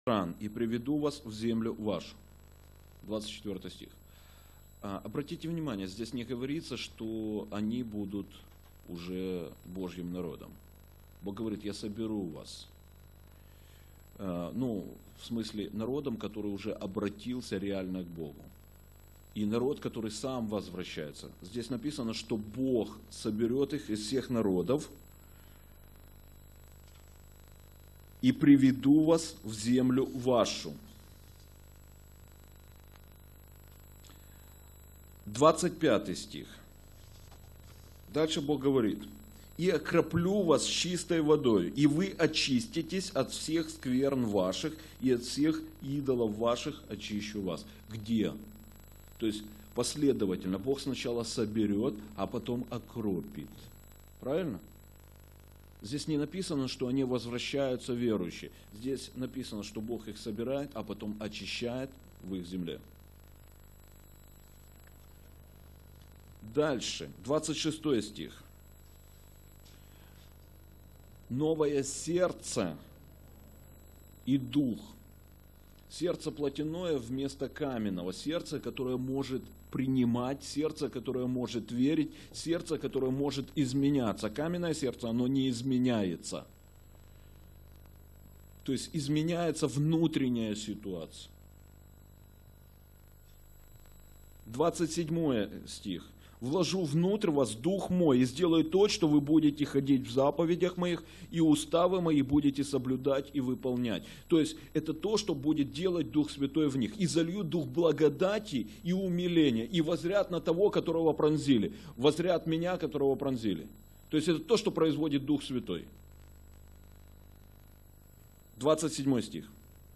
и приведу вас в землю вашу. 24 стих. Обратите внимание, здесь не говорится, что они будут уже Божьим народом. Бог говорит, я соберу вас. В смысле, народом, который уже обратился реально к Богу. И народ, который сам возвращается. Здесь написано, что Бог соберет их из всех народов и приведу вас в землю вашу. 25 стих. Дальше Бог говорит. И окроплю вас чистой водой, и вы очиститесь от всех скверн ваших, и от всех идолов ваших очищу вас. Где? То есть последовательно. Бог сначала соберет, а потом окропит. Правильно? Здесь не написано, что они возвращаются верующие. Здесь написано, что Бог их собирает, а потом очищает в их земле. Дальше, 26 стих. Новое сердце и дух. Сердце плотяное вместо каменного. Сердце, которое может принимать, сердце, которое может верить, сердце, которое может изменяться. Каменное сердце, оно не изменяется. То есть изменяется внутренняя ситуация. 27 стих. «Вложу внутрь вас дух мой, и сделаю то, что вы будете ходить в заповедях моих, и уставы мои будете соблюдать и выполнять». То есть это то, что будет делать Дух Святой в них. «И залью дух благодати и умиления, и возрят на того, которого пронзили». Возрят меня, которого пронзили. То есть это то, что производит Дух Святой. 27 стих.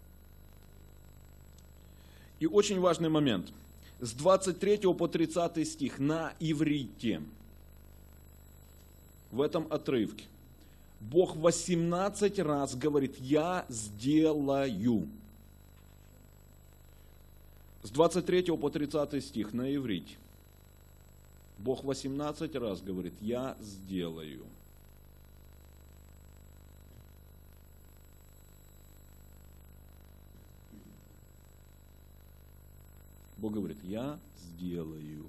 И очень важный момент. С 23 по 30 стих на иврите, в этом отрывке, Бог 18 раз говорит «я сделаю». С 23 по 30 стих на иврите, Бог 18 раз говорит «я сделаю». Бог говорит, я сделаю.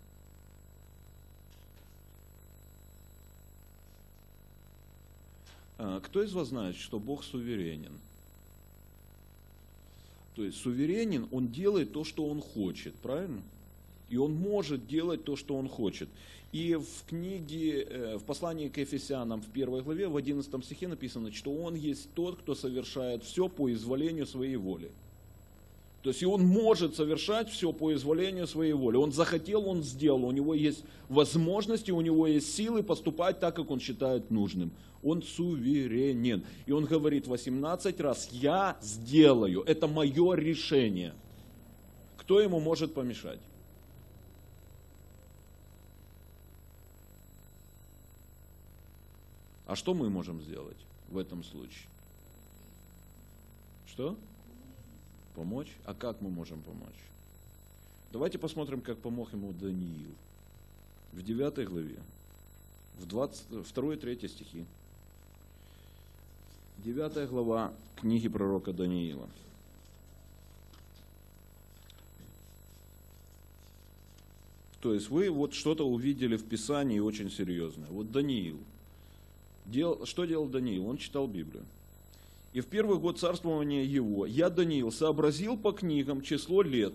Кто из вас знает, что Бог суверенен? То есть суверенен, Он делает то, что Он хочет, правильно? И Он может делать то, что Он хочет. И в книге, в послании к Ефесянам в 1 главе, в 11 стихе написано, что Он есть тот, кто совершает все по изволению своей воли. То есть и Он может совершать все по изволению своей воли. Он захотел, Он сделал. У Него есть возможности, у Него есть силы поступать так, как Он считает нужным. Он суверенен. И Он говорит 18 раз, я сделаю. Это мое решение. Кто Ему может помешать? А что мы можем сделать в этом случае? Что? Помочь? А как мы можем помочь? Давайте посмотрим, как помог ему Даниил. В 9 главе, в 2-3 стихи. 9 глава книги пророка Даниила. То есть вы вот что-то увидели в Писании очень серьезное. Вот Даниил. Что делал Даниил? Он читал Библию. И в первый год царствования его я, Даниил, сообразил по книгам число лет,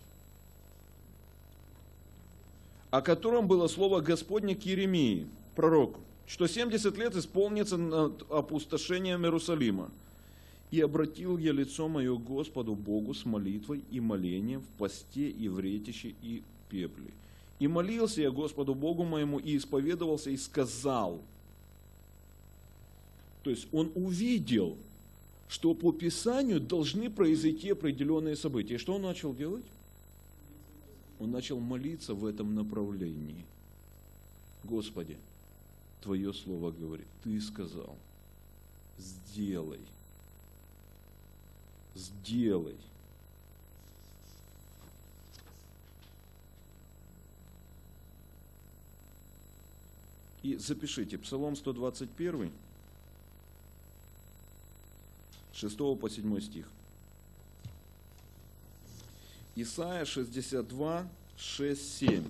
о котором было слово Господне к Иеремии, пророку, что 70 лет исполнится над опустошением Иерусалима. И обратил я лицо мое к Господу Богу с молитвой и молением в посте и в ретище и пепле. И молился я Господу Богу моему, и исповедовался, и сказал. То есть он увидел, что по Писанию должны произойти определенные события. И что он начал делать? Он начал молиться в этом направлении. Господи, Твое Слово говорит, Ты сказал, сделай. Сделай. И запишите, Псалом 121, 6 по 7 стих. Исайя 62, 6, 7.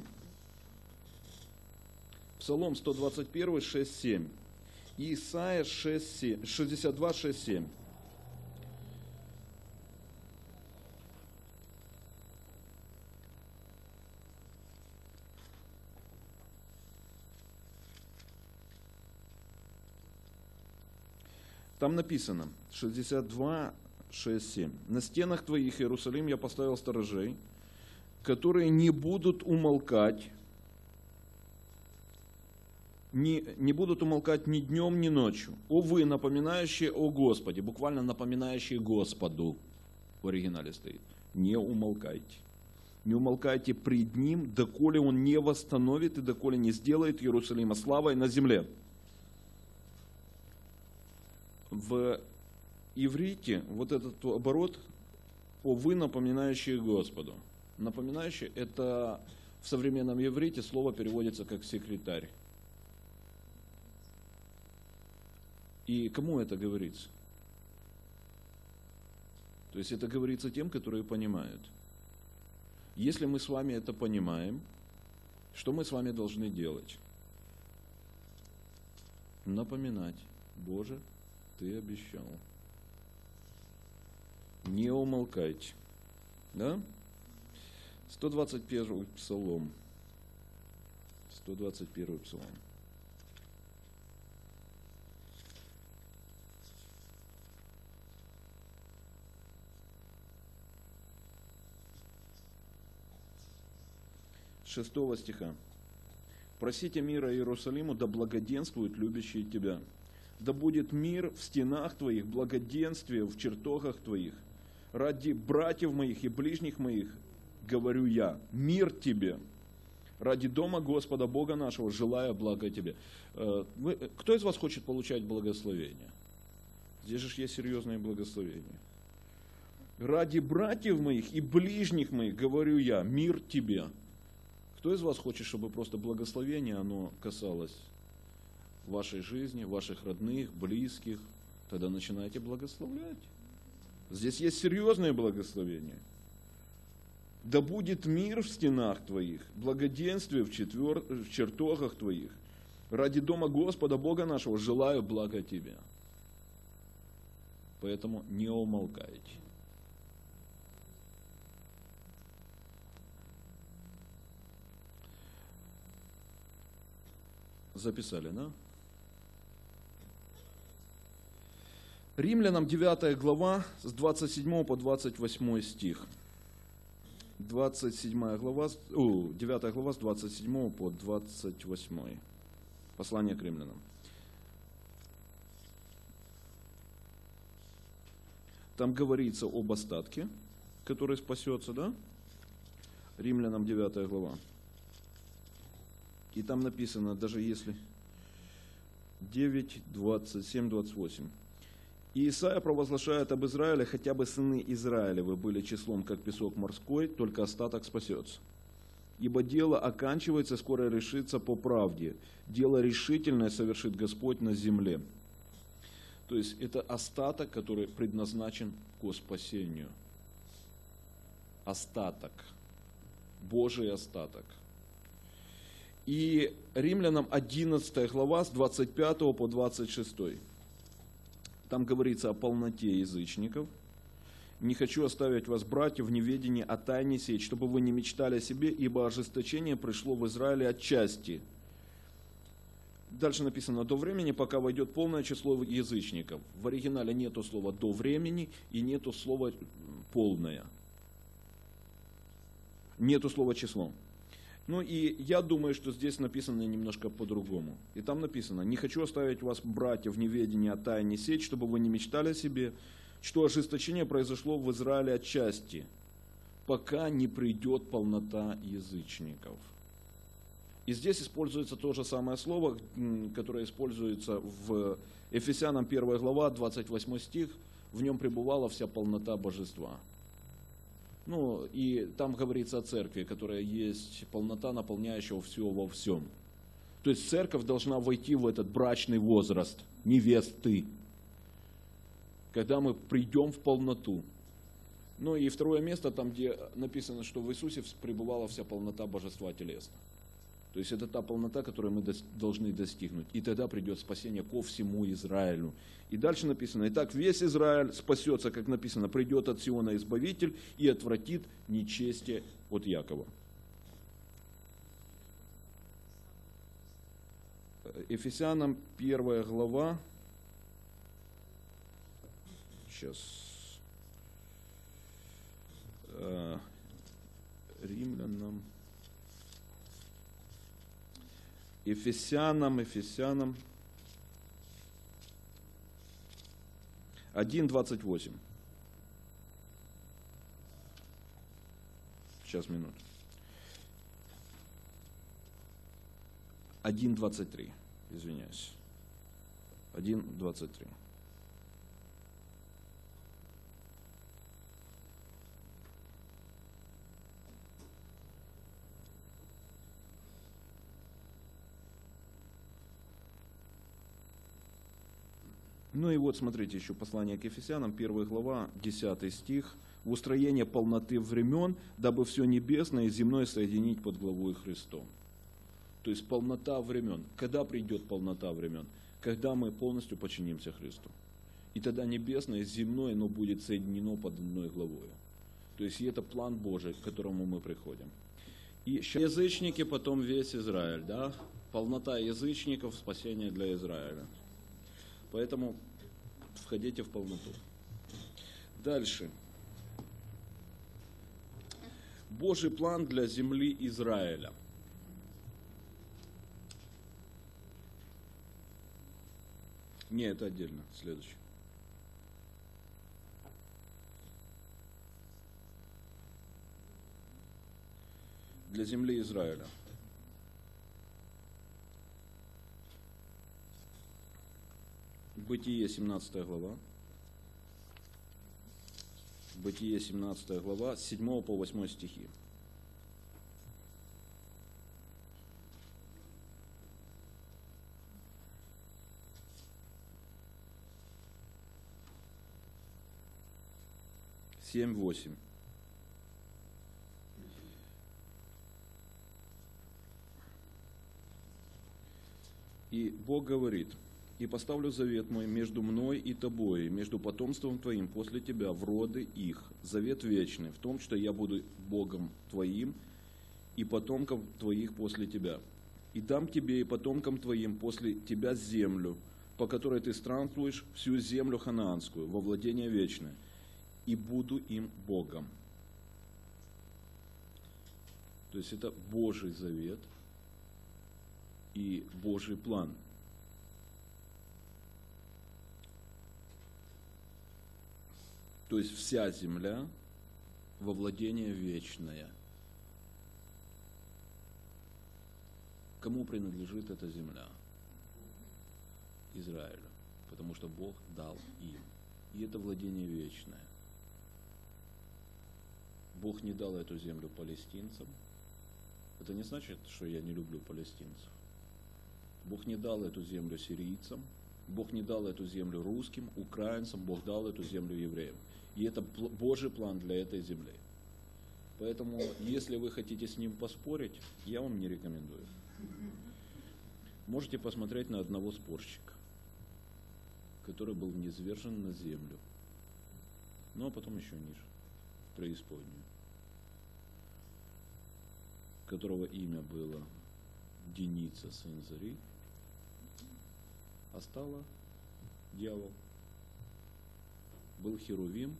Псалом 121, 6, 7. И Исайя 62, 6, 7. Там написано, 62, 6, 7. «На стенах твоих, Иерусалим, я поставил сторожей, которые не будут умолкать, не будут умолкать ни днем, ни ночью. О вы, напоминающие о Господе», буквально напоминающие Господу, в оригинале стоит, «не умолкайте». Не умолкайте пред Ним, доколе Он не восстановит и доколе не сделает Иерусалима славой на земле. В иврите вот этот оборот «о вы, напоминающие Господу». Напоминающие – это в современном иврите слово переводится как «секретарь». И кому это говорится? То есть это говорится тем, которые понимают. Если мы с вами это понимаем, что мы с вами должны делать? Напоминать: Боже, Ты обещал. Не умолкайте. Да? 121 псалом. 121 псалом. С 6 стиха. «Просите мира Иерусалиму, да благоденствуют любящие Тебя. Да будет мир в стенах Твоих, благоденствие в чертогах Твоих. Ради братьев моих и ближних моих говорю я, мир Тебе. Ради дома Господа Бога нашего желаю блага Тебе». Кто из вас хочет получать благословение? Здесь же есть серьезные благословения. «Ради братьев моих и ближних моих говорю я, мир Тебе». Кто из вас хочет, чтобы просто благословение, оно касалось вашей жизни, ваших родных, близких? Тогда начинайте благословлять. Здесь есть серьезные благословения. «Да будет мир в стенах Твоих, благоденствие в чертогах Твоих. Ради дома Господа Бога нашего желаю блага Тебе». Поэтому не умолкайте. Записали, да? Римлянам 9 глава с 27 по 28 стих. 9 глава с 27 по 28. Послание к римлянам. Там говорится об остатке, который спасется, да? Римлянам 9 глава. И там написано, даже если 9, 27, 28. «И Исаия провозглашает об Израиле, хотя бы сыны Израилевы были числом, как песок морской, только остаток спасется. Ибо дело оканчивается, скоро решится по правде. Дело решительное совершит Господь на земле». То есть это остаток, который предназначен к спасению. Остаток. Божий остаток. И Римлянам 11 глава с 25 по 26. Там говорится о полноте язычников. «Не хочу оставить вас, братья, в неведении о тайне сей, чтобы вы не мечтали о себе, ибо ожесточение пришло в Израиле отчасти». Дальше написано: «До времени, пока войдет полное число язычников». В оригинале нету слова «до времени» и нету слова «полное». Нету слова «число». Ну и я думаю, что здесь написано немножко по-другому. И там написано: «Не хочу оставить вас, братья, в неведении о тайне сей, чтобы вы не мечтали о себе, что ожесточение произошло в Израиле отчасти, пока не придет полнота язычников». И здесь используется то же самое слово, которое используется в Ефесянам 1 глава, 28 стих. «В нем пребывала вся полнота божества». Ну, и там говорится о церкви, которая есть полнота наполняющего все во всем. То есть церковь должна войти в этот брачный возраст невесты, когда мы придем в полноту. Ну и второе место, там где написано, что в Иисусе пребывала вся полнота божества телесно. То есть это та полнота, которую мы должны достигнуть. И тогда придет спасение ко всему Израилю. И дальше написано: итак, весь Израиль спасется, как написано, придет от Сиона Избавитель и отвратит нечестие от Якова. Ефесянам 1 глава. Сейчас. Римлянам. Ефесянам 1:28. Сейчас, минуту. 1:23, извиняюсь. 1:23. Ну и вот смотрите, еще послание к Ефесянам, 1 глава, 10 стих. «В устроение полноты времен, дабы все небесное и земное соединить под главой Христом». То есть полнота времен. Когда придет полнота времен? Когда мы полностью подчинимся Христу. И тогда небесное и земное, оно будет соединено под одной главой. То есть и это план Божий, к которому мы приходим. И язычники, потом весь Израиль, да? Полнота язычников, спасение для Израиля. Поэтому входите в полноту. Дальше. Божий план для земли Израиля. Не, это отдельно. Следующий. Для земли Израиля. Бытие 17 глава. Бытие 17 глава, с 7 по 8 стихи. Семь, 8. И Бог говорит: «И поставлю завет мой между мной и тобой, между потомством твоим после тебя, в роды их, завет вечный, в том, что я буду Богом твоим и потомкам твоих после тебя. И дам тебе и потомкам твоим после тебя землю, по которой ты странствуешь, всю землю ханаанскую, во владение вечное, и буду им Богом». То есть это Божий завет и Божий план. То есть вся земля во владение вечное. Кому принадлежит эта земля? Израилю. Потому что Бог дал им. И это владение вечное. Бог не дал эту землю палестинцам. Это не значит, что я не люблю палестинцев. Бог не дал эту землю сирийцам. Бог не дал эту землю русским, украинцам. Бог дал эту землю евреям. И это Божий план для этой земли. Поэтому, если вы хотите с ним поспорить, я вам не рекомендую. Можете посмотреть на одного спорщика, который был низвержен на землю, ну а потом еще ниже, в преисподнюю, которого имя было Деница, сын Зари, а стало дьявол. Был Херувим,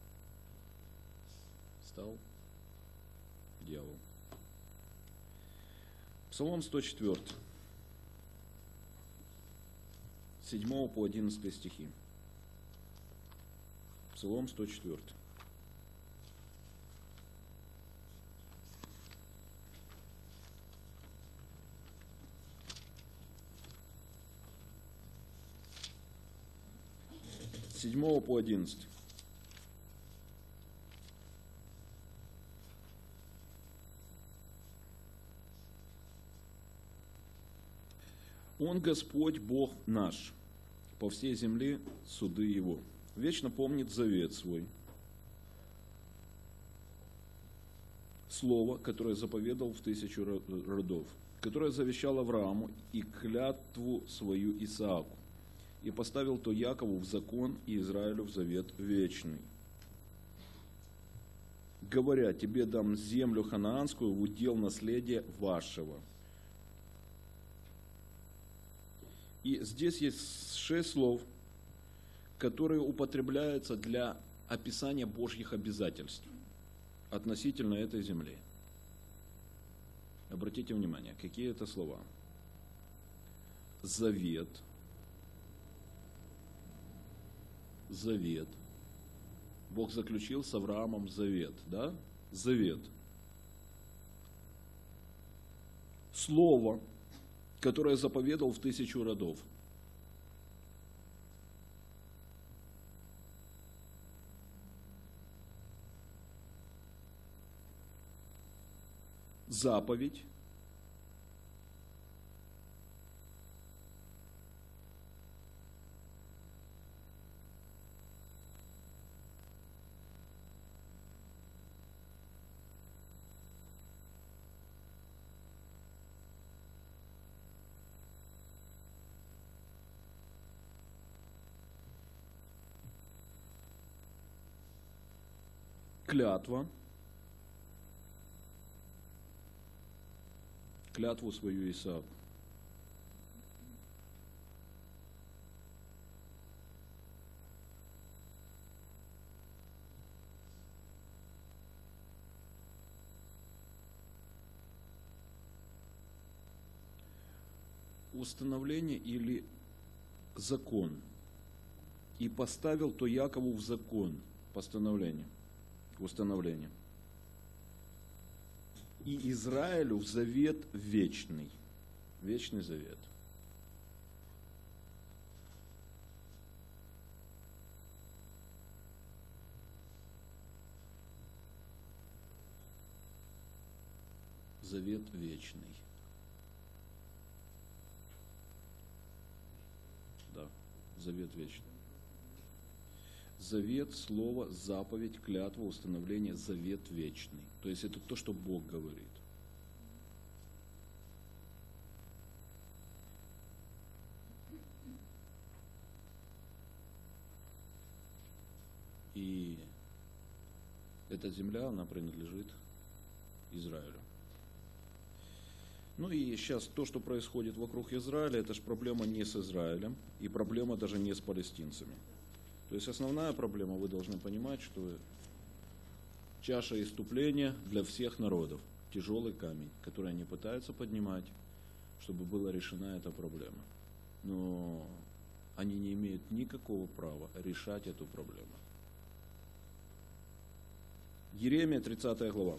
стал дьявол. Псалом 104, 7 по 11 стихи. Псалом 104. С 7 по 11. Он Господь Бог наш, по всей земле суды Его. Вечно помнит завет свой, слово, которое заповедал в 1000 родов, которое завещал Аврааму и клятву свою Исааку, и поставил то Якову в закон и Израилю в завет вечный, говоря: тебе дам землю ханаанскую в удел наследия вашего. И здесь есть 6 слов, которые употребляются для описания Божьих обязательств относительно этой земли. Обратите внимание, какие это слова. Завет. Завет. Бог заключил с Авраамом завет, да? Завет. Слово, которое заповедал в 1000 родов. Заповедь. Клятва. Клятву свою Исааку. Установление или закон. И поставил то Якову в закон. Постановление. Установление. И Израилю в завет вечный. Вечный завет. Завет вечный. Да, завет вечный. Завет, слово, заповедь, клятва, установление, завет вечный. То есть это то, что Бог говорит. И эта земля, она принадлежит Израилю. Ну и сейчас то, что происходит вокруг Израиля, это же проблема не с Израилем, и проблема даже не с палестинцами. То есть основная проблема, вы должны понимать, что чаша исступления для всех народов, тяжелый камень, который они пытаются поднимать, чтобы была решена эта проблема. Но они не имеют никакого права решать эту проблему. Иеремия, 30 глава.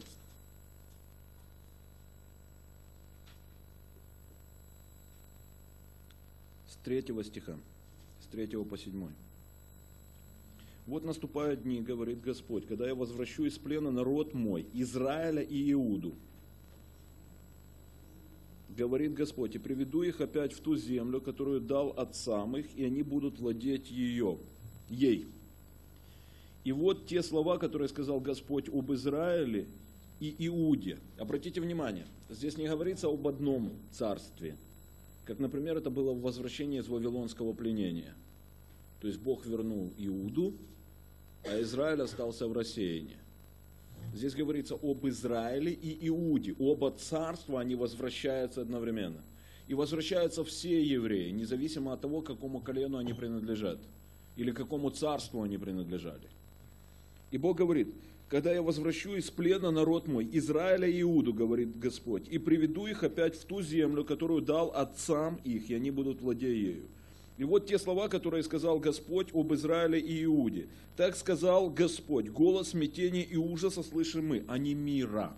С 3 стиха, с 3 по 7. Вот наступают дни, говорит Господь, когда я возвращу из плена народ мой, Израиля и Иуду. Говорит Господь, и приведу их опять в ту землю, которую дал отцам их, и они будут владеть ей. И вот те слова, которые сказал Господь об Израиле и Иуде. Обратите внимание, здесь не говорится об одном царстве, как, например, это было в возвращении из Вавилонского пленения. То есть Бог вернул Иуду, а Израиль остался в рассеянии. Здесь говорится об Израиле и Иуде. Оба царства, они возвращаются одновременно. И возвращаются все евреи, независимо от того, к какому колену они принадлежат. Или к какому царству они принадлежали. И Бог говорит, когда я возвращу из плена народ мой, Израиля и Иуду, говорит Господь, и приведу их опять в ту землю, которую дал отцам их, и они будут владеть ею. И вот те слова, которые сказал Господь об Израиле и Иуде. Так сказал Господь, голос смятения и ужаса слышим мы, а не мира.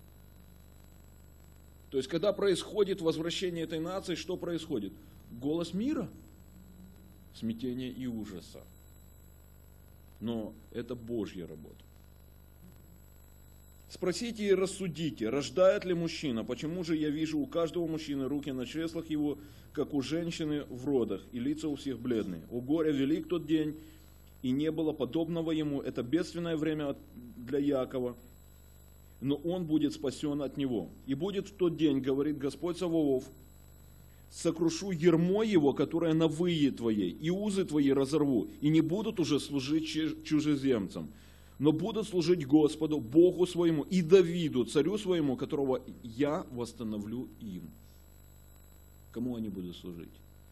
То есть, когда происходит возвращение этой нации, что происходит? Голос мира, смятения и ужаса. Но это Божья работа. Спросите и рассудите, рождает ли мужчина, почему же я вижу у каждого мужчины руки на чреслах его, как у женщины в родах, и лица у всех бледные. О горе велик тот день, и не было подобного ему, это бедственное время для Якова. но он будет спасен от него. И будет в тот день, говорит Господь Саваоф, сокрушу ярмо его, которое на вые твоей, и узы твои разорву, и не будут уже служить чужеземцам, но будут служить Господу, Богу своему и Давиду, царю своему, которого я восстановлю им. Кому они будут служить?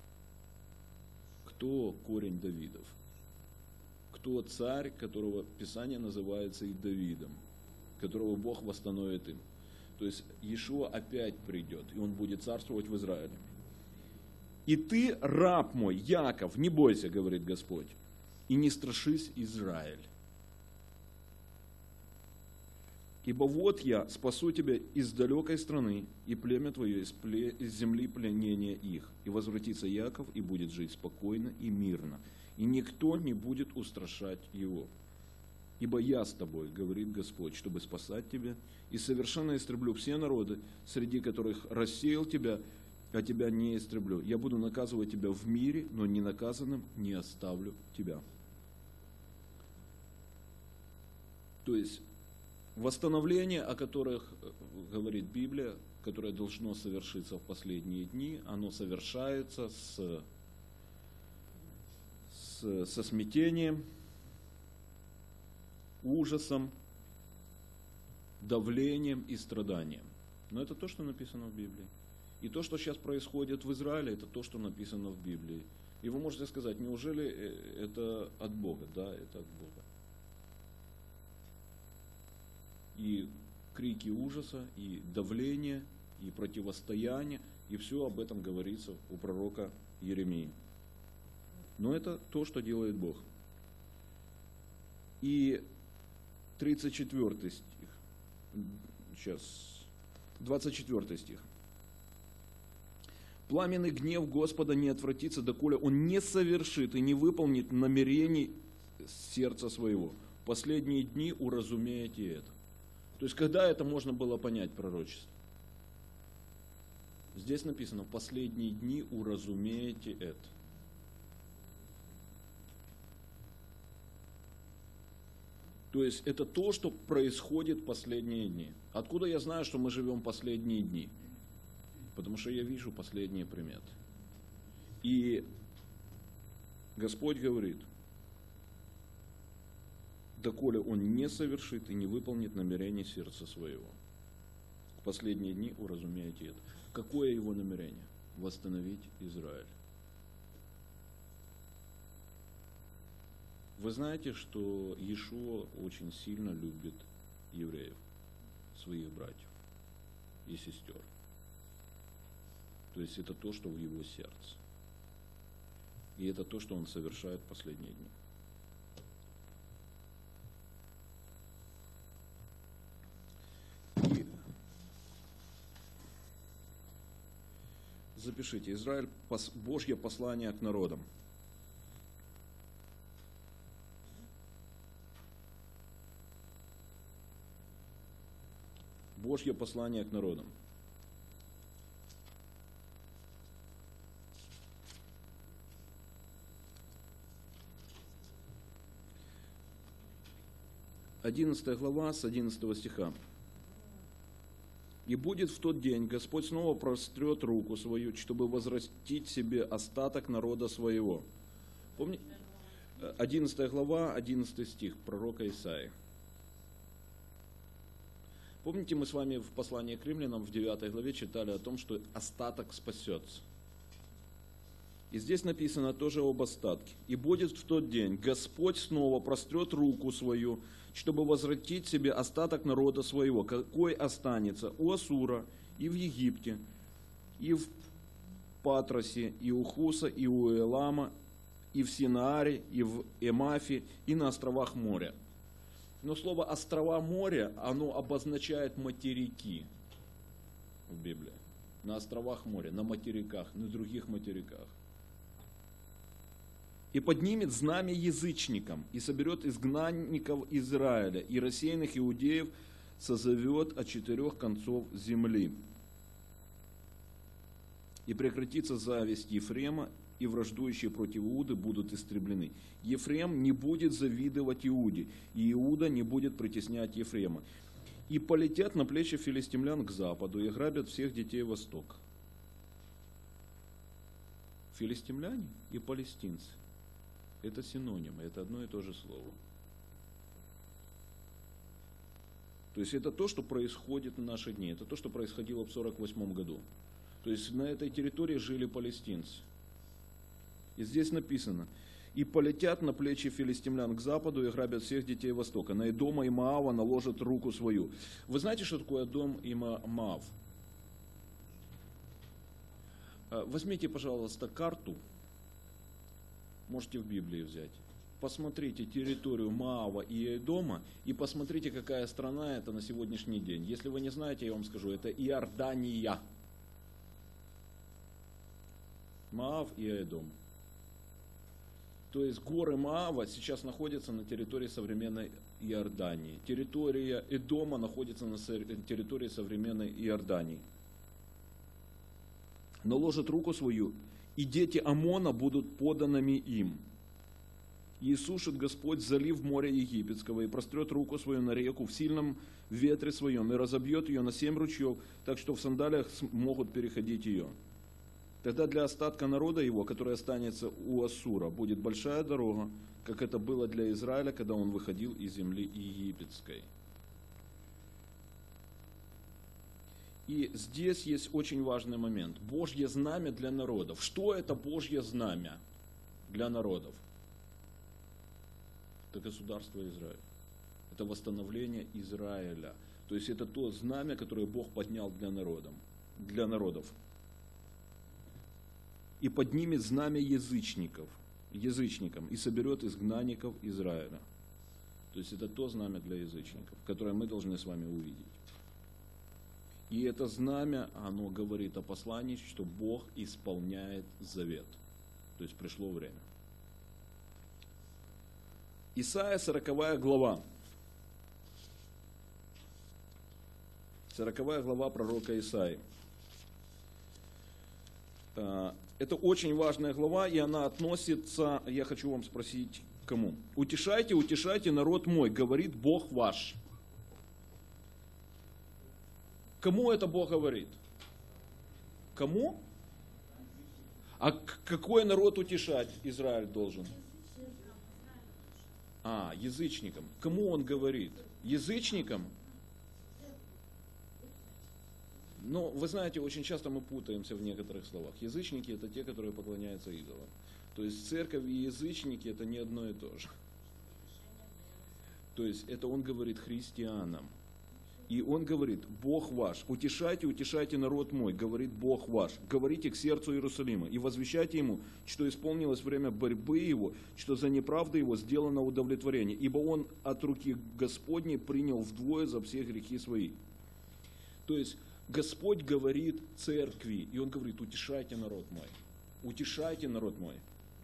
Кто корень Давидов? Кто царь, которого Писание называется и Давидом, которого Бог восстановит им? То есть Иешуа опять придет, и он будет царствовать в Израиле. И ты, раб мой, Яков, не бойся, говорит Господь, и не страшись, Израиль. Ибо вот я спасу тебя из далекой страны, и племя твое из земли пленения их. И возвратится Яков, и будет жить спокойно и мирно, и никто не будет устрашать его. Ибо я с тобой, говорит Господь, чтобы спасать тебя, и совершенно истреблю все народы, среди которых рассеял тебя, а тебя не истреблю. Я буду наказывать тебя в мире, но не наказанным не оставлю тебя. То есть восстановление, о которых говорит Библия, которое должно совершиться в последние дни, оно совершается со смятением, ужасом, давлением и страданием. Но это то, что написано в Библии. И то, что сейчас происходит в Израиле, это то, что написано в Библии. И вы можете сказать, неужели это от Бога? Да, это от Бога. И крики ужаса, и давление, и противостояние, и все об этом говорится у пророка Иеремии. Но это то, что делает Бог. И 34 стих, сейчас, 24 стих. Пламенный гнев Господа не отвратится, доколе Он не совершит и не выполнит намерений сердца своего. В последние дни уразумеете это. То есть, когда это можно было понять, пророчество? Здесь написано, в последние дни уразумеете это. То есть, это то, что происходит в последние дни. Откуда я знаю, что мы живем в последние дни? Потому что я вижу последние приметы. И Господь говорит, доколе Он не совершит и не выполнит намерение сердца своего. В последние дни уразумеете это. Какое Его намерение? Восстановить Израиль. Вы знаете, что Иешуа очень сильно любит евреев, своих братьев и сестер. То есть это то, что в Его сердце. И это то, что Он совершает в последние дни. Запишите, Израиль, Божье послание к народам. Божье послание к народам. Одиннадцатая глава с 11 стиха. «И будет в тот день, Господь снова прострет руку свою, чтобы возвратить себе остаток народа своего». Помните? 11 глава, 11 стих пророка Исаии. Помните, мы с вами в послании к римлянам в 9 главе читали о том, что остаток спасется. И здесь написано тоже об остатке. «И будет в тот день, Господь снова прострет руку свою, чтобы возвратить себе остаток народа своего, какой останется у Ассура, и в Египте, и в Патросе, и у Хуса, и у Элама, и в Синааре, и в Эмафе, и на островах моря». Но слово «острова моря», оно обозначает материки в Библии. На островах моря, на материках, на других материках. «И поднимет знамя язычникам, и соберет изгнанников Израиля, и рассеянных иудеев созовет от 4 концов земли. И прекратится зависть Ефрема, и враждующие против Иуды будут истреблены. Ефрем не будет завидовать Иуде, и Иуда не будет притеснять Ефрема. И полетят на плечи филистимлян к западу и грабят всех детей востока. Филистимляне и палестинцы – это синонимы, это одно и то же слово. То есть это то, что происходит в наши дни, это то, что происходило в 1948 году. То есть на этой территории жили палестинцы. И здесь написано: и полетят на плечи филистимлян к западу и грабят всех детей востока. На Эдома и Моава наложат руку свою. Вы знаете, что такое Эдом и Моав? Возьмите, пожалуйста, карту, можете в Библии взять. Посмотрите территорию Моава и Эдома и посмотрите, какая страна это на сегодняшний день. Если вы не знаете, я вам скажу, это Иордания. Моав и Эдом. То есть горы Моава сейчас находятся на территории современной Иордании. Территория Эдома находится на территории современной Иордании. Наложит руку свою, и дети Амона будут поданными им. И иссушит Господь залив моря Египетского, и прострет руку свою на реку в сильном ветре своем, и разобьет ее на 7 ручьев, так что в сандалиях могут переходить ее. Тогда для остатка народа его, который останется у Ассура, будет большая дорога, как это было для Израиля, когда он выходил из земли египетской. И здесь есть очень важный момент. Божье знамя для народов. Что это Божье знамя для народов? Это государство Израиль. Это восстановление Израиля. То есть это то знамя, которое Бог поднял для народов. И поднимет знамя язычникам, и соберет изгнанников Израиля. То есть это то знамя для язычников, которое мы должны с вами увидеть. И это знамя, оно говорит о послании, что Бог исполняет завет. То есть пришло время. Исайя 40 глава. 40 глава пророка Исаии. Это очень важная глава, и она относится, я хочу вам спросить, к кому? «Утешайте, утешайте народ мой, говорит Бог ваш». Кому это Бог говорит? Кому? А какой народ утешать Израиль должен? Язычникам. Кому он говорит? Язычникам? Но вы знаете, очень часто мы путаемся в некоторых словах. Язычники – это те, которые поклоняются идолам. То есть церковь и язычники – это не одно и то же. То есть это он говорит христианам. И он говорит: Бог ваш, утешайте, утешайте народ мой, говорит Бог ваш. Говорите к сердцу Иерусалима и возвещайте ему, что исполнилось время борьбы его, что за неправду его сделано удовлетворение. Ибо он от руки Господней принял вдвое за все грехи свои. То есть Господь говорит церкви, и Он говорит: утешайте народ мой, утешайте народ мой.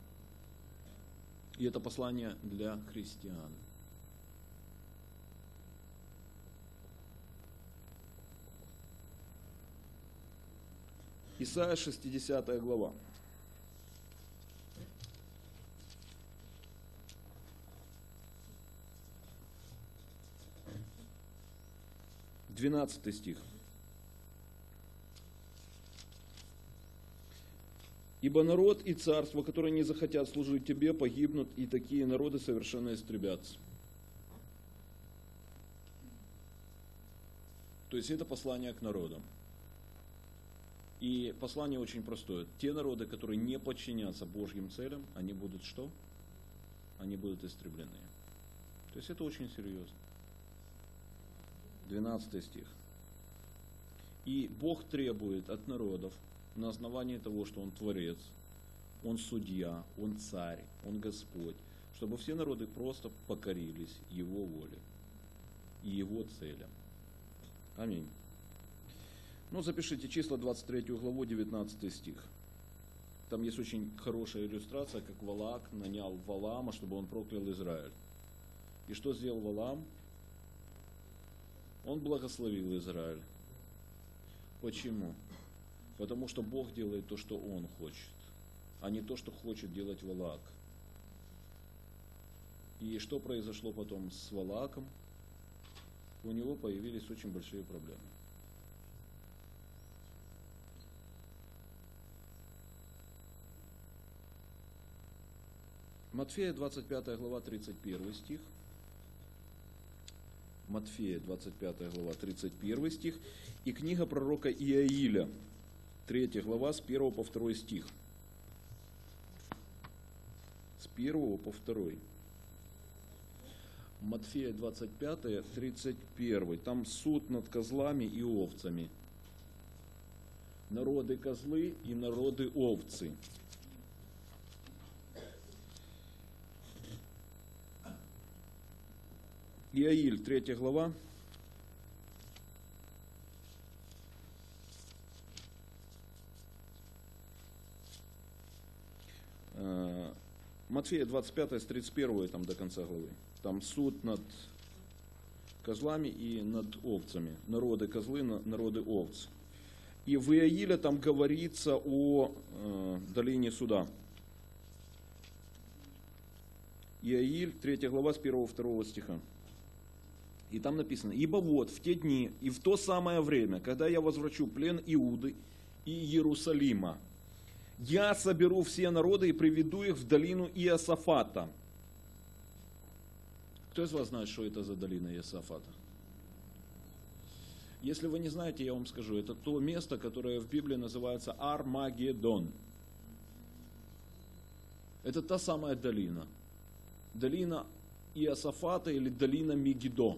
И это послание для христиан. Исайя 60 глава. 12 стих. «Ибо народ и царство, которые не захотят служить тебе, погибнут, и такие народы совершенно истребятся». То есть это послание к народам. И послание очень простое. Те народы, которые не подчинятся Божьим целям, они будут что? Они будут истреблены. То есть это очень серьезно. 12 стих. «И Бог требует от народов на основании того, что Он Творец, Он Судья, Он Царь, Он Господь, чтобы все народы просто покорились Его воле и Его целям». Аминь. Ну, запишите числа 23 главу, 19 стих. Там есть очень хорошая иллюстрация, как Валаак нанял Валаама, чтобы он проклял Израиль. И что сделал Валаам? Он благословил Израиль. Почему? Потому что Бог делает то, что Он хочет, а не то, что хочет делать Валаак. И что произошло потом с Валааком? у него появились очень большие проблемы. Матфея 25 глава 31 стих. Матфея 25 глава 31 стих. И книга пророка Иаиля, 3 глава с 1 по 2 стих. С 1 по 2. Матфея 25, 31. Там суд над козлами и овцами. Народы козлы и народы овцы. Иаиль, 3 глава. Матфея 25 с 31 там, до конца главы. Там суд над козлами и над овцами. Народы козлы, народы овцы. И в Иаиле там говорится о долине суда. Иаиль, 3 глава, с 1-2 стиха. И там написано: «Ибо вот в те дни и в то самое время, когда я возвращу плен Иуды и Иерусалима, я соберу все народы и приведу их в долину Иосафата». Кто из вас знает, что это за долина Иосафата? Если вы не знаете, я вам скажу. Это то место, которое в Библии называется Армагеддон. Это та самая долина. Долина Иосафата или долина Мегидо.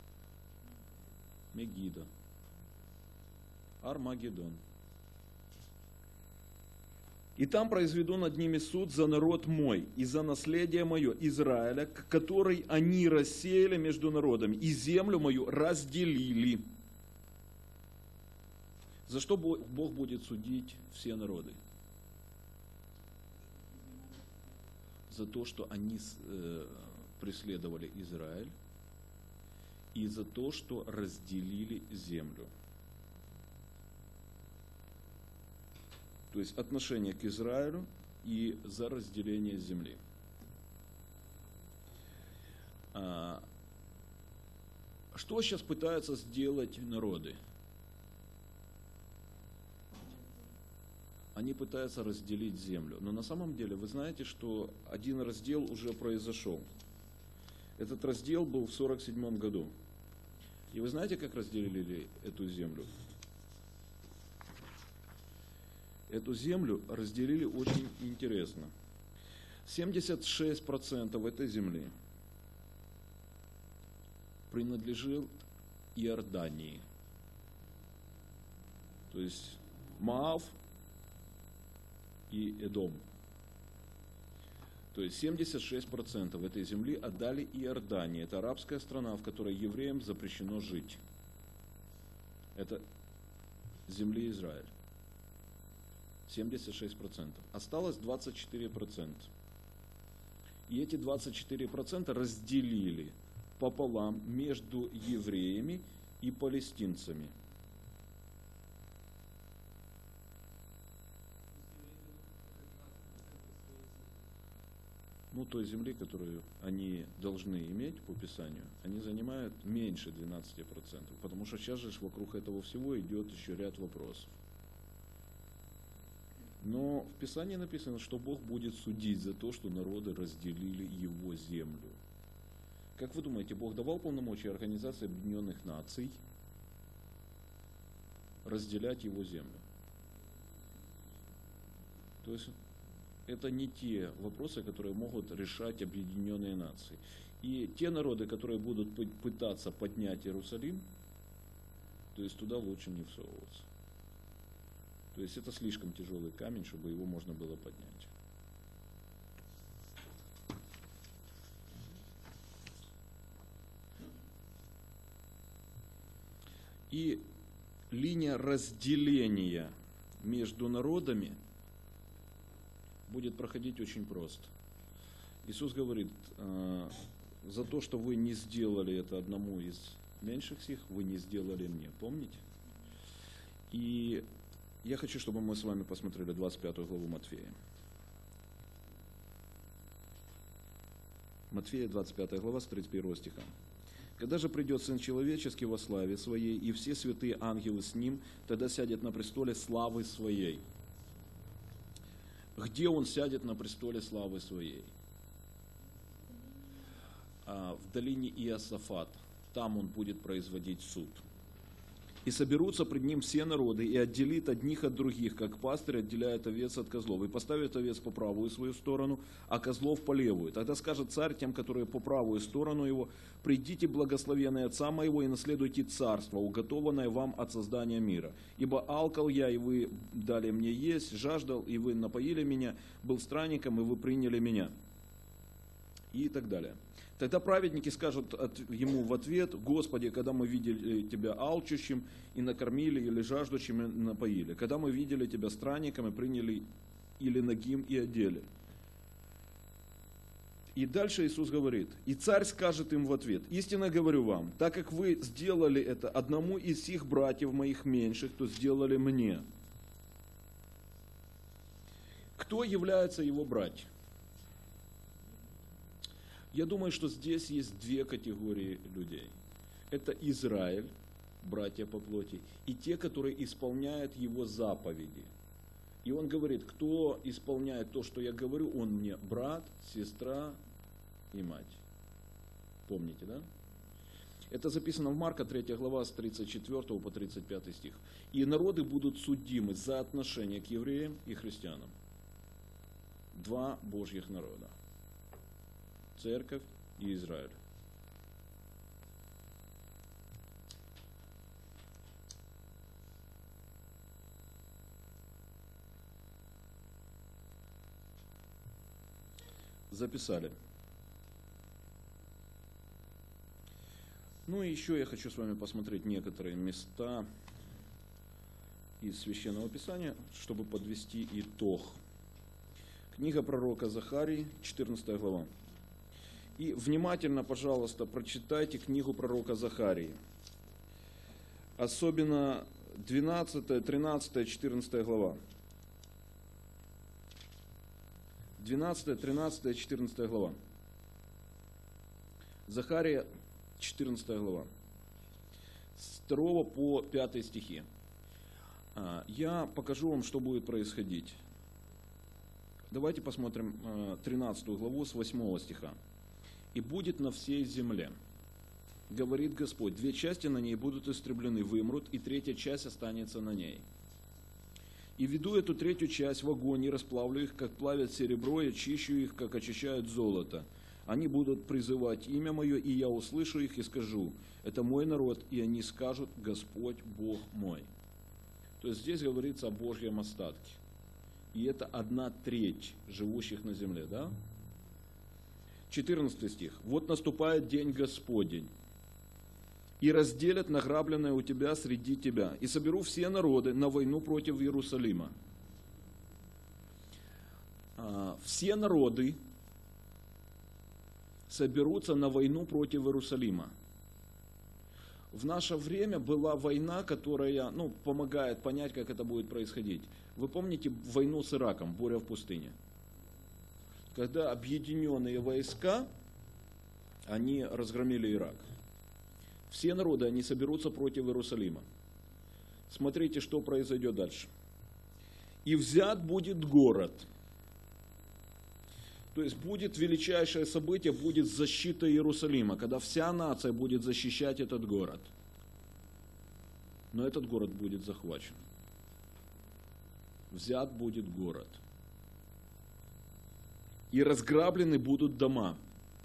Мегидо. Армагеддон. «И там произведу над ними суд за народ мой и за наследие мое Израиля, который они рассеяли между народами, и землю мою разделили». За что Бог будет судить все народы? За то, что они преследовали Израиль, и за то, что разделили землю. То есть отношение к Израилю и за разделение земли. Что сейчас пытаются сделать народы? Они пытаются разделить землю. Но на самом деле вы знаете, что один раздел уже произошел. Этот раздел был в 1947 году. И вы знаете, как разделили эту землю? Эту землю разделили очень интересно. 76% этой земли принадлежит Иордании. То есть Моав и Эдом. То есть 76% этой земли отдали Иордании. Это арабская страна, в которой евреям запрещено жить. Это земли Израиль. 76%. Осталось 24%. И эти 24% разделили пополам между евреями и палестинцами. Ну, той земли, которую они должны иметь по Писанию, они занимают меньше 12%. Потому что сейчас же вокруг этого всего идет еще ряд вопросов. Но в Писании написано, что Бог будет судить за то, что народы разделили Его землю. Как вы думаете, Бог давал полномочия Организации Объединенных Наций разделять Его землю? То есть это не те вопросы, которые могут решать Объединенные Нации. И те народы, которые будут пытаться поднять Иерусалим, то есть туда лучше не всовываться. То есть это слишком тяжелый камень, чтобы его можно было поднять. И линия разделения между народами будет проходить очень просто. Иисус говорит: за то, что вы не сделали это одному из меньших сих, вы не сделали мне. Помните? И я хочу, чтобы мы с вами посмотрели 25 главу Матфея. Матфея, 25 глава, с 31 стиха. Когда же придет Сын Человеческий во славе Своей, и все святые ангелы с Ним, тогда сядет на престоле славы Своей. Где Он сядет на престоле славы Своей? В долине Иосафат. Там Он будет производить суд. И соберутся пред Ним все народы, и отделит одних от других, как пастырь отделяет овец от козлов, и поставит овец по правую свою сторону, а козлов по левую. Тогда скажет царь тем, которые по правую сторону его: придите, благословенные Отца моего, и наследуйте царство, уготованное вам от создания мира. Ибо алкал я, и вы дали мне есть, жаждал, и вы напоили меня, был странником, и вы приняли меня. И так далее. Тогда праведники скажут ему в ответ: Господи, когда мы видели Тебя алчущим и накормили, или жаждущим и напоили? Когда мы видели Тебя странником и приняли, или нагим и одели? И дальше Иисус говорит: и царь скажет им в ответ: истинно говорю вам, так как вы сделали это одному из сих братьев моих меньших, то сделали мне. Кто является его братьями? Я думаю, что здесь есть две категории людей. Это Израиль, братья по плоти, и те, которые исполняют его заповеди. И он говорит: кто исполняет то, что я говорю, он мне брат, сестра и мать. Помните, да? Это записано в Марка 3 глава с 34 по 35 стих. И народы будут судимы за отношение к евреям и христианам. Два Божьих народа. Церковь и Израиль. Записали. Ну и еще я хочу с вами посмотреть некоторые места из Священного Писания, чтобы подвести итог. Книга пророка Захарии, 14 глава. И внимательно, пожалуйста, прочитайте книгу пророка Захарии. Особенно 12, 13, 14 глава. 12, 13, 14 глава. Захария, 14 глава. С 2 по 5 стихи. Я покажу вам, что будет происходить. Давайте посмотрим 13 главу с 8 стиха. «И будет на всей земле, говорит Господь, 2 части на ней будут истреблены, вымрут, и 3 часть останется на ней. И веду эту 3 часть в огонь, и расплавлю их, как плавят серебро, и очищу их, как очищают золото. Они будут призывать имя мое, и я услышу их и скажу: это мой народ, и они скажут: Господь Бог мой». То есть здесь говорится о Божьем остатке. И это 1/3 живущих на земле, да? 14 стих. «Вот наступает день Господень, и разделят награбленное у тебя среди тебя, и соберу все народы на войну против Иерусалима». Все народы соберутся на войну против Иерусалима. В наше время была война, которая помогает понять, как это будет происходить. Вы помните войну с Ираком, буря в пустыне? Когда объединенные войска, они разгромили Ирак. Все народы, они соберутся против Иерусалима. Смотрите, что произойдет дальше. «И взят будет город». То есть будет величайшее событие, будет защита Иерусалима, когда вся нация будет защищать этот город. Но этот город будет захвачен. Взят будет город. И разграблены будут дома.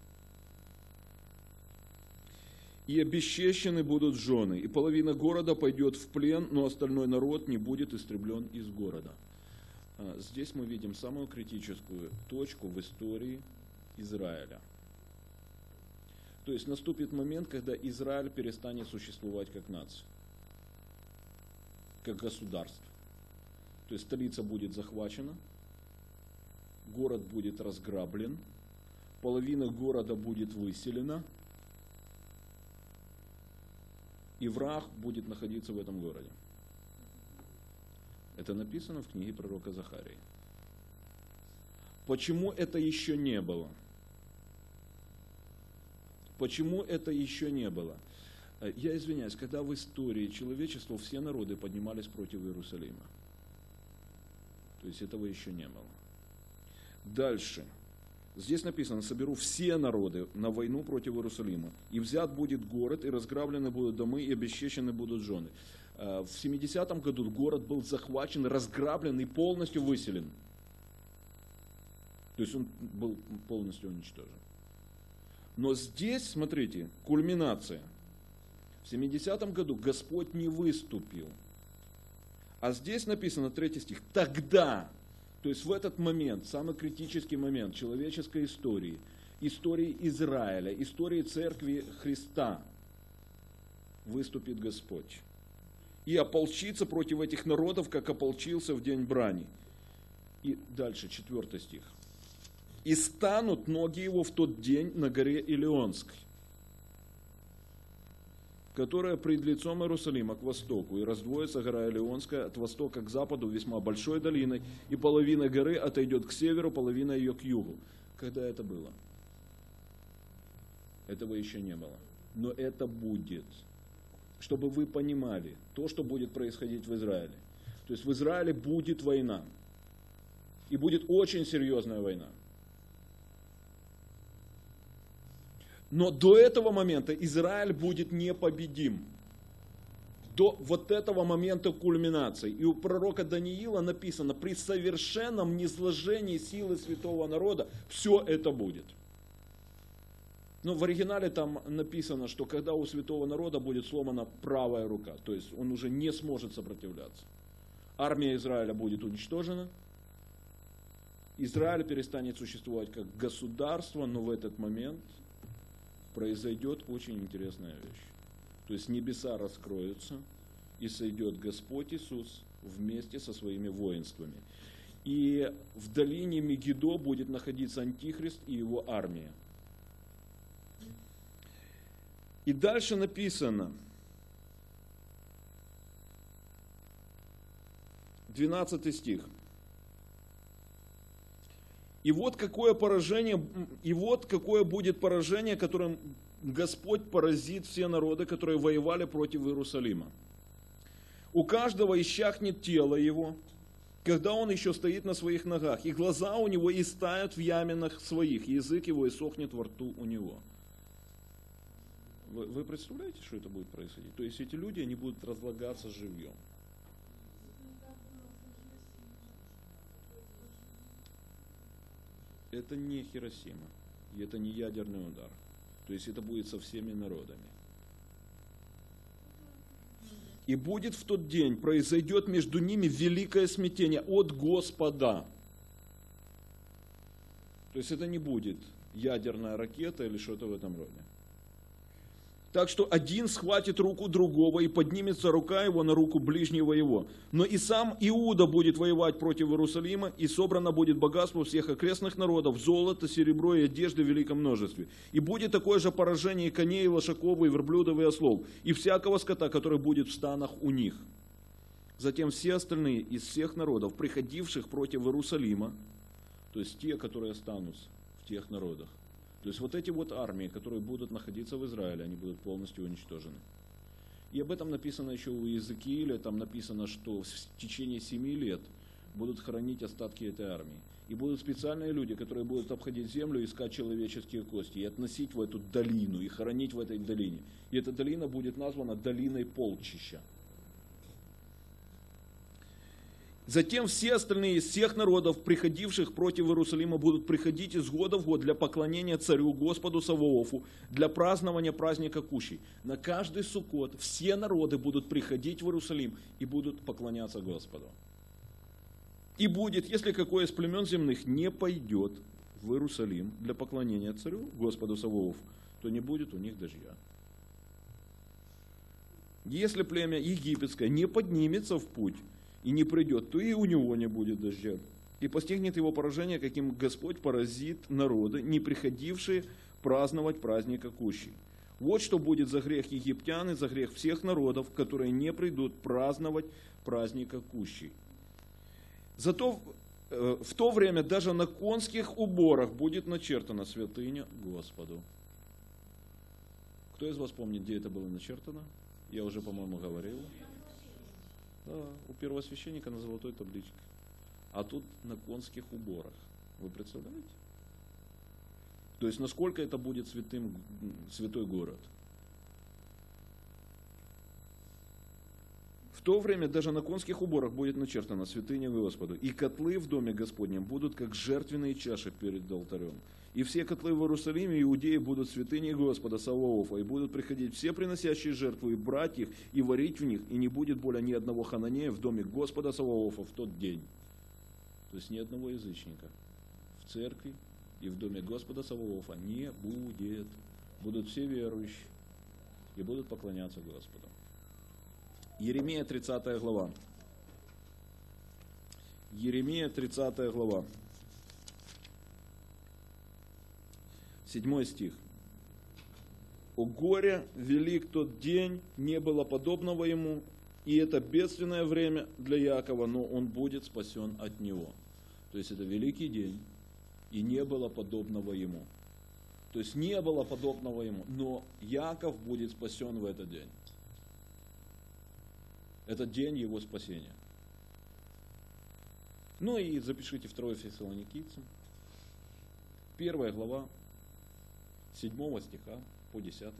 И обесчещены будут жены. И половина города пойдет в плен, но остальной народ не будет истреблен из города. Здесь мы видим самую критическую точку в истории Израиля. То есть наступит момент, когда Израиль перестанет существовать как нация, как государство. То есть столица будет захвачена, город будет разграблен, половина города будет выселена, и враг будет находиться в этом городе. Это написано в книге пророка Захарии. Почему это еще не было? Почему это еще не было? Я извиняюсь, когда в истории человечества все народы поднимались против Иерусалима. То есть этого еще не было. Дальше. Здесь написано: соберу все народы на войну против Иерусалима. И взят будет город, и разграблены будут домы, и обесчещены будут жены. В 70-м году город был захвачен, разграблен и полностью выселен. То есть он был полностью уничтожен. Но здесь, смотрите, кульминация. В 70-м году Господь не выступил. А здесь написано, 3 стих, тогда, то есть в этот момент, самый критический момент человеческой истории, истории Израиля, истории Церкви Христа, выступит Господь. И ополчится против этих народов, как ополчился в день брани. И дальше, 4 стих. И станут ноги его в тот день на горе Илионской, которая пред лицом Иерусалима к востоку, и раздвоится гора Илионская от востока к западу весьма большой долиной, и половина горы отойдет к северу, половина ее к югу. Когда это было? Этого еще не было. Но это будет. Чтобы вы понимали, то, что будет происходить в Израиле. То есть в Израиле будет война. И будет очень серьезная война. Но до этого момента Израиль будет непобедим. До вот этого момента кульминации. И у пророка Даниила написано: при совершенном низложении силы святого народа все это будет. Но в оригинале там написано, что когда у святого народа будет сломана правая рука, то есть он уже не сможет сопротивляться. Армия Израиля будет уничтожена. Израиль перестанет существовать как государство, но в этот момент произойдет очень интересная вещь. То есть небеса раскроются, и сойдет Господь Иисус вместе со своими воинствами. И в долине Мегидо будет находиться Антихрист и его армия. И дальше написано, 12 стих. И вот какое поражение, и вот какое будет поражение, которым Господь поразит все народы, которые воевали против Иерусалима. У каждого исчахнет тело его, когда он еще стоит на своих ногах, и глаза у него истают в яминах своих, язык его иссохнет во рту у него. Вы представляете, что это будет происходить? То есть эти люди, они будут разлагаться живьем. Это не Хиросима, и это не ядерный удар. То есть это будет со всеми народами. И будет в тот день, произойдет между ними великое смятение от Господа. То есть это не будет ядерная ракета или что-то в этом роде. Так что один схватит руку другого, и поднимется рука его на руку ближнего его. Но и сам Иуда будет воевать против Иерусалима, и собрано будет богатство всех окрестных народов, золото, серебро и одежды в великом множестве. И будет такое же поражение и коней, и лошаков, и верблюдов, и ослов, и всякого скота, который будет в станах у них. Затем все остальные из всех народов, приходивших против Иерусалима, то есть те, которые останутся в тех народах, то есть вот эти вот армии, которые будут находиться в Израиле, они будут полностью уничтожены. И об этом написано еще у Иезекииля, там написано, что в течение 7 лет будут хоронить остатки этой армии. И будут специальные люди, которые будут обходить землю, искать человеческие кости и относить в эту долину, и хоронить в этой долине. И эта долина будет названа долиной полчища. Затем все остальные из всех народов, приходивших против Иерусалима, будут приходить из года в год для поклонения царю Господу Саваофу, для празднования праздника Кущей. На каждый Суккот все народы будут приходить в Иерусалим и будут поклоняться Господу. И будет, если какой из племен земных не пойдет в Иерусалим для поклонения царю Господу Саваофу, то не будет у них дождя. Если племя египетское не поднимется в путь и не придет, то и у него не будет дождя. И постигнет его поражение, каким Господь поразит народы, не приходившие праздновать праздника Кущей. Вот что будет за грех египтян и за грех всех народов, которые не придут праздновать праздника Кущей. Зато в то время даже на конских уборах будет начертана святыня Господу. Кто из вас помнит, где это было начертано? Я уже, по-моему, говорил. Да, у первосвященника на золотой табличке. А тут на конских уборах. Вы представляете? То есть, насколько это будет святой город? В то время даже на конских уборах будет начертано святыня Господу. И котлы в доме Господнем будут как жертвенные чаши перед алтарем. И все котлы в Иерусалиме и Иудеи будут святыней Господа Саваофа. И будут приходить все приносящие жертву и брать их, и варить в них. И не будет более ни одного хананея в доме Господа Саваофа в тот день. То есть ни одного язычника в церкви и в доме Господа Саваофа не будет. Будут все верующие и будут поклоняться Господу. Иеремия 30 глава. Иеремия 30 глава. 7 стих. «О горе, велик тот день, не было подобного ему, и это бедственное время для Якова, но он будет спасен от него». То есть это великий день, и не было подобного ему. То есть не было подобного ему, но Яков будет спасен в этот день. Это день его спасения. Ну и запишите 2 Фессалоникийцам, 1 глава, 7 стиха по 10.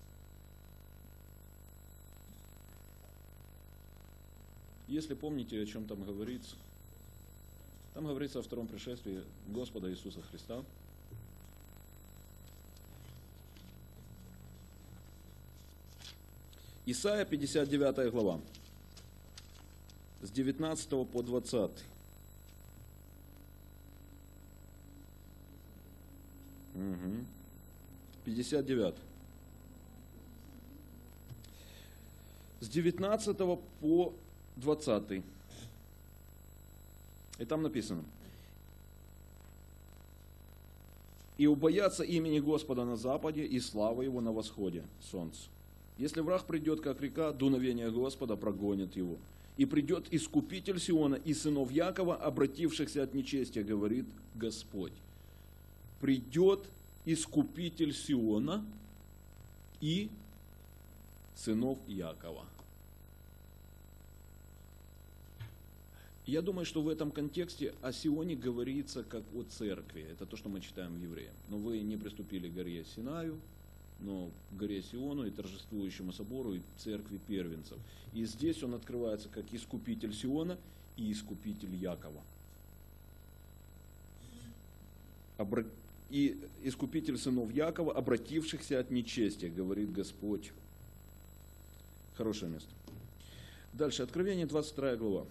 Если помните, о чем там говорится о втором пришествии Господа Иисуса Христа. Исайя 59 глава, с 19 по 20. Угу. 59. С 19 по 20. И там написано: «И убоятся имени Господа на западе, и славы Его на восходе, солнце. Если враг придет, как река, дуновение Господа прогонит его. И придет искупитель Сиона и сынов Якова, обратившихся от нечестия, говорит Господь». Придет искупитель Сиона и сынов Якова. Я думаю, что в этом контексте о Сионе говорится как о церкви. Это то, что мы читаем в Евреям. Но вы не приступили к горе Синаю, но к горе Сиону и торжествующему собору и церкви первенцев. И здесь он открывается как искупитель Сиона и искупитель Якова. И искупитель сынов Якова, обратившихся от нечестия, говорит Господь. Хорошее место. Дальше, Откровение 22 глава.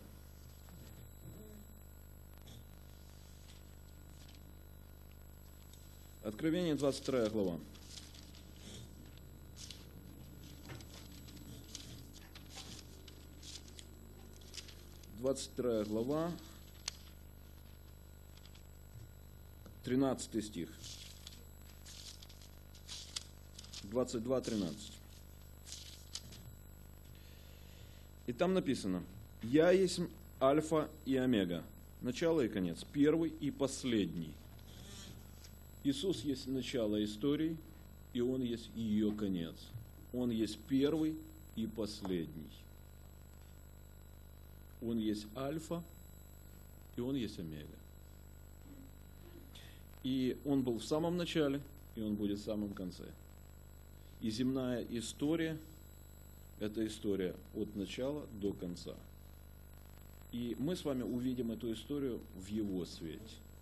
Откровение 22 глава. Двадцать глава, 13 стих. 22-13. И там написано: «Я есть Альфа и Омега, начало и конец, первый и последний». Иисус есть начало истории, и Он есть ее конец. Он есть первый и последний. Он есть Альфа, и Он есть Омега. И Он был в самом начале, и Он будет в самом конце. И земная история – это история от начала до конца. И мы с вами увидим эту историю в Его свете.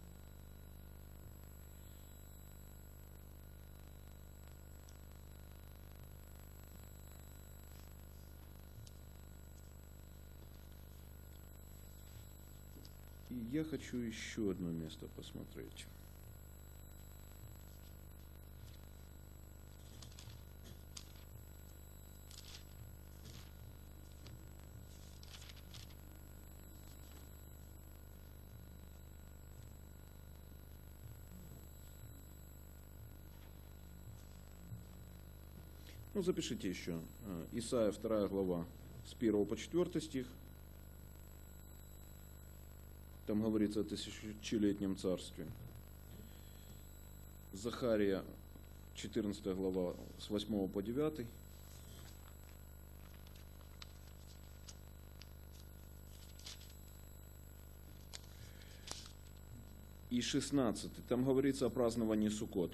И я хочу еще одно место посмотреть. Ну, запишите еще. Исайя 2 глава, с 1 по 4 стих. Там говорится о тысячелетнем царстве. Захария 14 глава с 8 по 9. И 16. Там говорится о праздновании Суккот.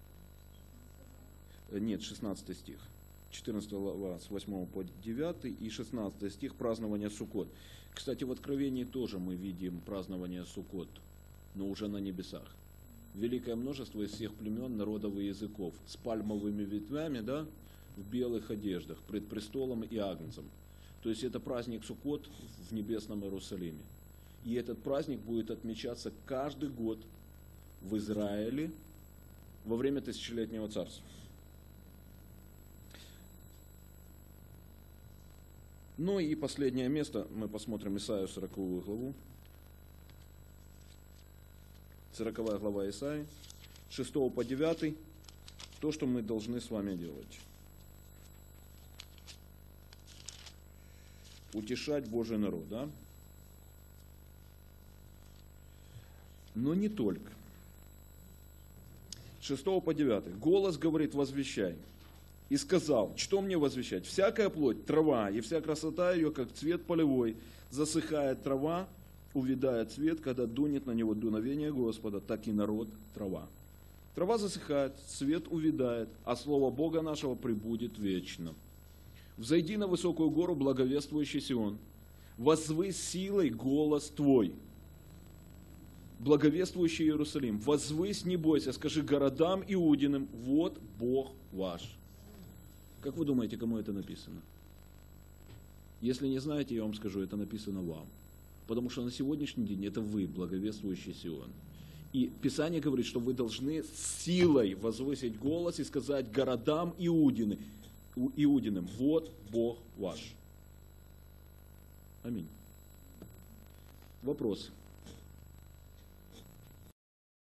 Нет, 16 стих. 14 глава с 8 по 9 и 16 стих празднования Суккот. Кстати, в Откровении тоже мы видим празднование Суккот, но уже на небесах. Великое множество из всех племен, народов и языков, с пальмовыми ветвями, да, в белых одеждах, пред престолом и агнцем. То есть это праздник Суккот в небесном Иерусалиме. И этот праздник будет отмечаться каждый год в Израиле во время тысячелетнего царства. Ну и последнее место, мы посмотрим Исаию 40 главу. 40 глава Исаии, 6 по 9, то, что мы должны с вами делать. Утешать Божий народ, да? Но не только. 6 по 9. Голос говорит: возвещай. И сказал: что мне возвещать? Всякая плоть, трава, и вся красота ее, как цвет полевой. Засыхает трава, увядает цвет, когда дунет на него дуновение Господа, так и народ трава. Трава засыхает, цвет увядает, а слово Бога нашего пребудет вечно. Взойди на высокую гору, благовествующий Сион. Возвысь силой голос твой, благовествующий Иерусалим. Возвысь, не бойся, скажи городам Иудиным: вот Бог ваш. Как вы думаете, кому это написано? Если не знаете, я вам скажу, это написано вам. Потому что на сегодняшний день это вы, благовествующий Сион. И Писание говорит, что вы должны силой возвысить голос и сказать городам Иудиным: вот Бог ваш. Аминь. Вопрос.